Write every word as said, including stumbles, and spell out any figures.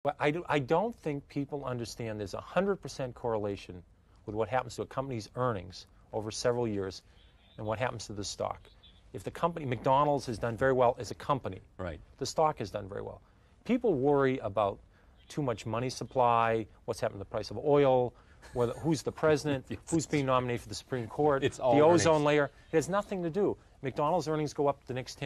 But I, do, I don't think people understand there's a one hundred percent correlation with what happens to a company's earnings over several years and what happens to the stock. If the company, McDonald's has done very well as a company, right. the stock has done very well. People worry about too much money supply, what's happened to the price of oil, whether, who's the president, who's being nominated for the Supreme Court, it's all the ozone earnings. layer. It has nothing to do. McDonald's earnings go up the next ten